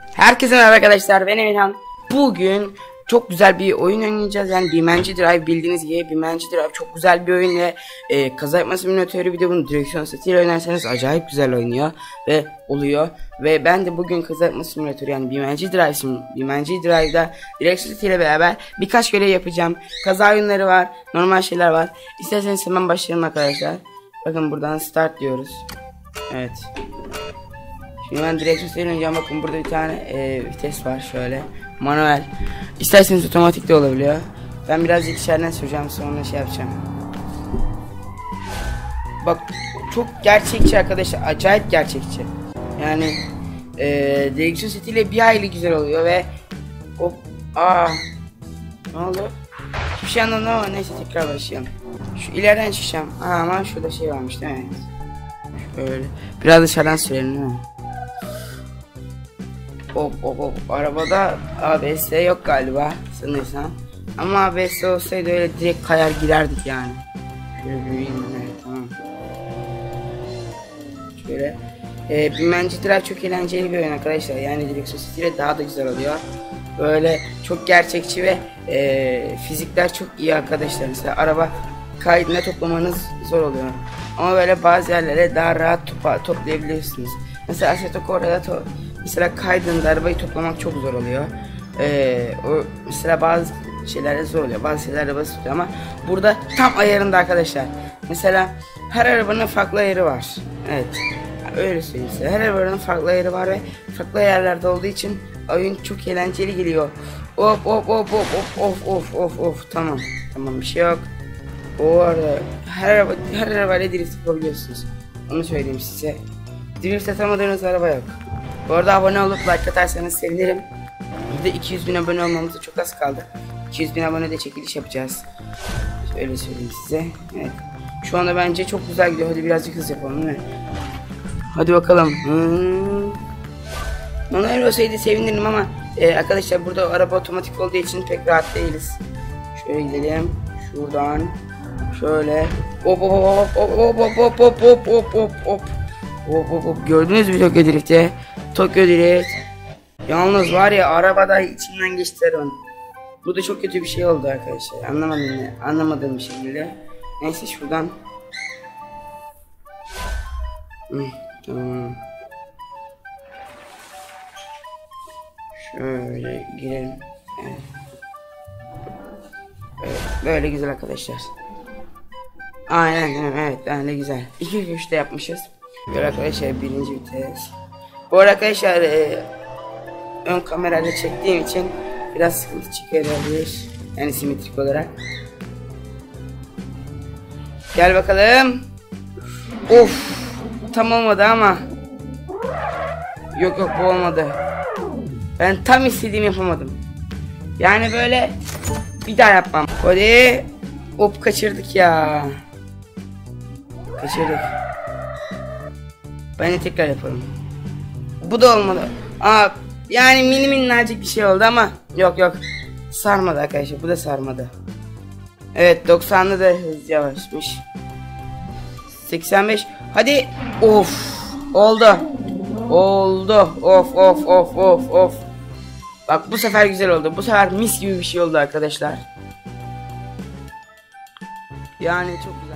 Herkese merhaba arkadaşlar, ben Emirhan. Bugün çok güzel bir oyun oynayacağız. Yani BeamNG Drive, bildiğiniz gibi BeamNG Drive çok güzel bir oyun ve kaza yapma simülatörü. Bir de bunu direksiyon setiyle oynarsanız acayip güzel oynuyor ve oluyor. Ve ben de bugün kaza yapma simülatörü, yani BeamNG Drive'da direksiyon setiyle beraber birkaç görev yapacağım. Kaza oyunları var, normal şeyler var. İsterseniz hemen başlayalım arkadaşlar. Bakın buradan start diyoruz. Evet. Şimdi ben direksiyon setiyle oynayacağım. Bakın burada bir tane vites var şöyle. Manuel. İsterseniz otomatik de olabiliyor. Ben birazcık içeriden süreceğim, sonra şey yapacağım. Bak çok gerçekçi arkadaşlar, acayip gerçekçi. Yani direksiyon setiyle bir hayli güzel oluyor ve ne oldu? Hiçbir şey anlamadım ama neyse, tekrar başlayalım. Şu ileriden çıkacağım. Ama şurada şey varmış değil mi? Şöyle biraz dışarıdan sürelim değil mi? Arabada ABS yok galiba sanırsam. Ama ABS olsaydı öyle direkt kayar girerdik yani. Şöyle büyüyeyim, evet, tamam. Şöyle BeamNG Drive çok eğlenceli bir oyun arkadaşlar. Yani direksiyon setiyle daha da güzel oluyor. Böyle çok gerçekçi ve fizikler çok iyi arkadaşlar. Mesela araba kaydına toplamanız zor oluyor. Ama böyle bazı yerlere daha rahat toplayabilirsiniz. Mesela Assetto Corra'da mesela kaydında arabayı toplamak çok zor oluyor. Mesela bazı şeylerde zor oluyor, bazı şeylerde basit oluyor ama burada tam ayarında arkadaşlar. Mesela her arabanın farklı ayarı var. Evet, öyle söyleyeyim size. Her arabanın farklı ayarı var ve farklı ayarlarda olduğu için oyun çok eğlenceli geliyor. Tamam, bir şey yok. O arada her arabayla drift yapabiliyorsunuz. Onu söyleyeyim size. Drift atamadığınız araba yok. Bu arada abone olup like atarsanız sevinirim. Bir de 200.000 abone olmamıza çok az kaldı. 200.000 abone de çekiliş yapacağız. Şöyle söyleyeyim size. Evet. Şu anda bence çok güzel gidiyor. Hadi birazcık hız yapalım değil mi? Hadi bakalım. Manuel olsaydı sevinirim ama arkadaşlar burada araba otomatik olduğu için pek rahat değiliz. Şöyle gidelim. Şuradan. Şöyle. Hop. Gördünüz mü Tokyo Drift'i? Tokyo Drift. Yalnız var ya, arabada içinden geçtiler onu. Bu da çok kötü bir şey oldu arkadaşlar. Anlamadığım bir şekilde. Neyse şuradan. Tamam. Şöyle girelim. Evet. Böyle güzel arkadaşlar. Aynen, evet, yani güzel. 2-3'te yapmışız. Böyle arkadaşlar, birinci vites. Bu arada arkadaşlar ön kamerayla çektiğim için biraz sıkıntı çıkarabilir. Yani simetrik olarak. Gel bakalım. Of, tam olmadı ama. Yok bu olmadı. Ben tam istediğimi yapamadım. Yani böyle bir daha yapmam. Hadi. Hop, kaçırdık ya. Kaçırdık. Ben de tekrar yapalım. Bu da olmadı. Yani minnacık bir şey oldu ama yok. Sarmadı arkadaşlar. Bu da sarmadı. Evet, 90'lı da hız yavaşmış. 85. Hadi. Of. Oldu. Of. Bak, bu sefer güzel oldu. Bu sefer mis gibi bir şey oldu arkadaşlar. Yani çok güzel.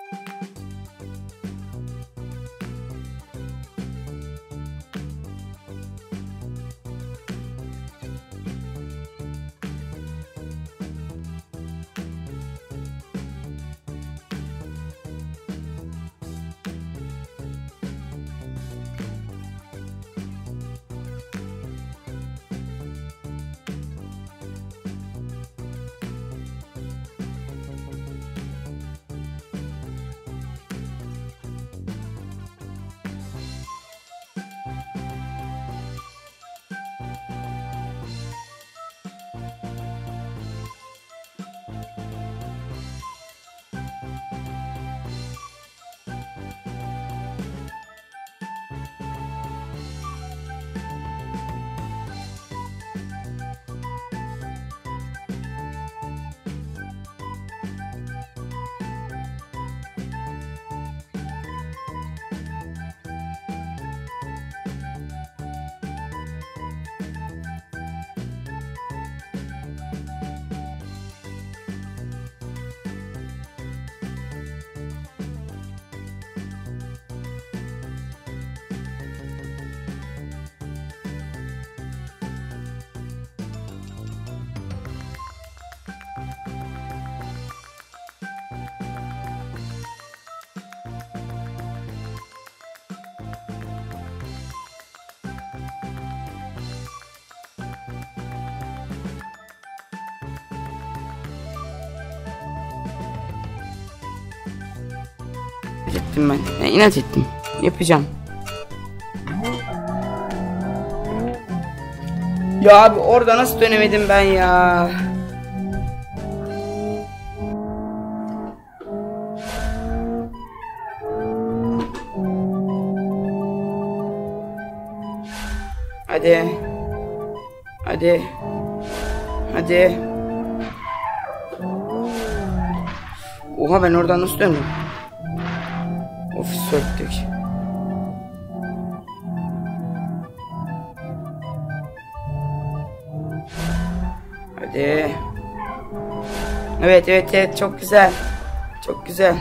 Ettim ben. İnat ettim. Yapacağım. Ya abi orada nasıl dönemedim ben ya? Hadi. Hadi. Hadi. Oha, ben oradan nasıl döndüm? Ofis söktük. Hadi. Evet, çok güzel. Çok güzel.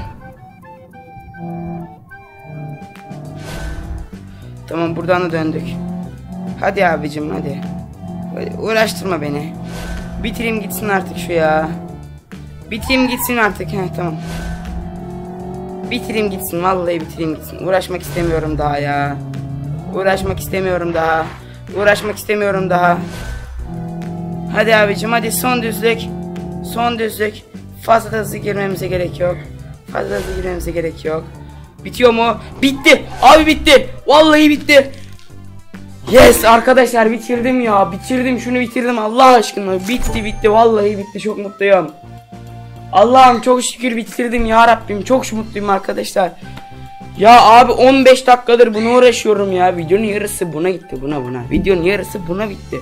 Tamam, buradan da döndük. Hadi abicim, hadi. Uğraştırma beni. Bitireyim gitsin artık şu ya. Bitireyim gitsin artık. Tamam. Bitireyim gitsin, vallahi bitireyim gitsin. Uğraşmak istemiyorum daha ya. Uğraşmak istemiyorum daha. Uğraşmak istemiyorum daha. Hadi abicim, hadi son düzlük. Son düzlük. Fazla da hızlı girmemize gerek yok. Fazla hızlı girmemize gerek yok. Bitiyor mu? Bitti. Abi bitti. Vallahi bitti. Yes arkadaşlar, bitirdim ya. Bitirdim, şunu bitirdim Allah aşkına. Bitti. Vallahi bitti. Çok mutluyum. Allah'ım çok şükür bitirdim ya Rabbim. Çok mutluyum arkadaşlar. Ya abi 15 dakikadır buna uğraşıyorum ya. Videonun yarısı buna gitti. Buna. Videonun yarısı buna bitti.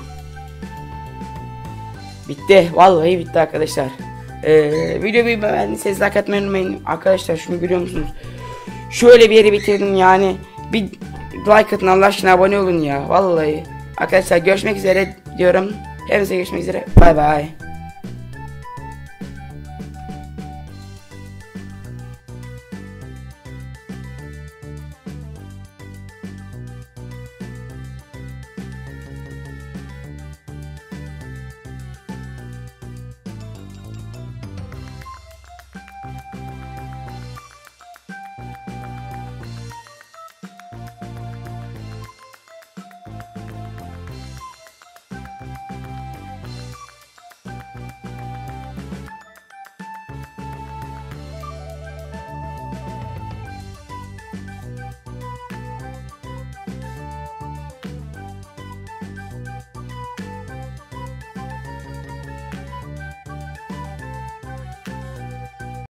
Bitti. Vallahi bitti arkadaşlar. Videoyu beğendiyseniz like atmayı unutmayın. Arkadaşlar şunu görüyor musunuz? Şöyle bir yeri bitirdim yani. Bir like atın Allah aşkına, abone olun ya. Vallahi. Arkadaşlar görüşmek üzere diyorum. Hepinize görüşmek üzere. Bay bay.